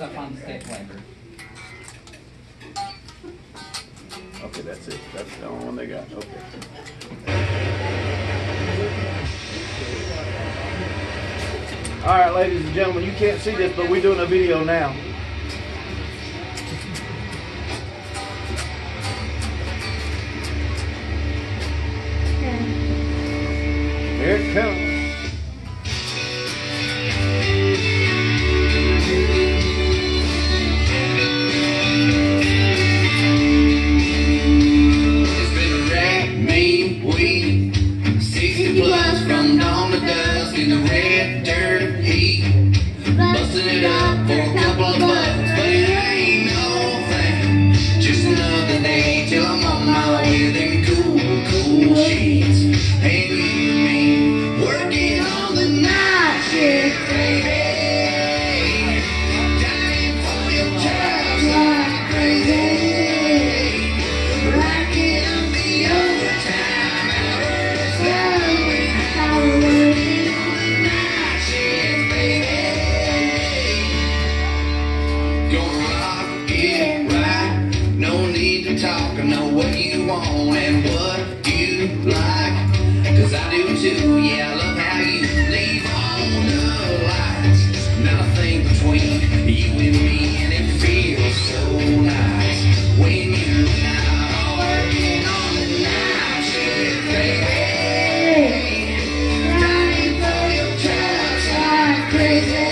I find the stapler. Okay, that's it. That's the only one they got. Okay. All right, ladies and gentlemen, you can't see this, but we're doing a video now. Here it comes. It's been a rat, mean week, 60 plus from dawn to dusk in the red dirt heat, busting it up for a couple of bucks, but it ain't no thing. Just another day till I'm on my way to them cool, cool sheets. And you and me working on the night shift, baby. Dying for your child like crazy. Racking up the overtime hours, knowing how we're working on the night shift, baby. Gonna rock it right, no need to talk. I know what you want and what you like, 'cause I do too. Yeah, I love how you leave on the lights. Nothing between you and me, and it feels so nice when you and I are working on the night shift, baby. Dying for your trust like crazy.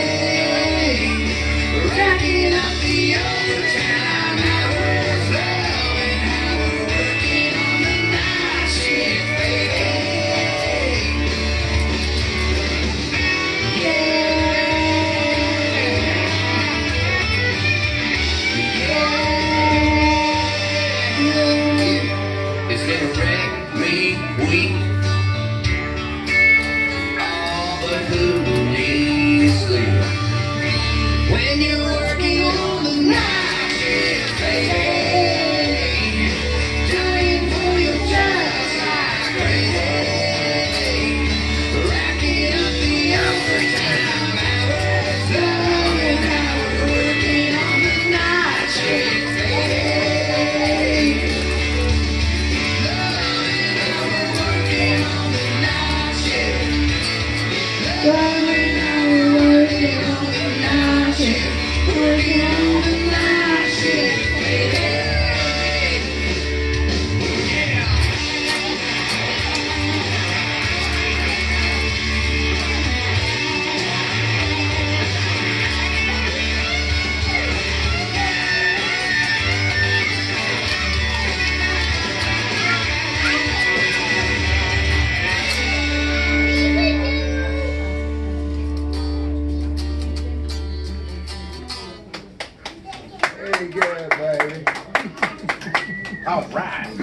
Racking up the overtime hours, loving how we're working on the night shift, baby. It's been a wreck me week. All but who needs sleep? When you're working on the night shift, baby. Dying for your just like crazy. Racking up the overtime hours, loving how we're working on the night shift, baby. Loving how we're working on the night shift. Loving how we're working on the night shift. Working on the night shift, baby. Very good, baby. All right.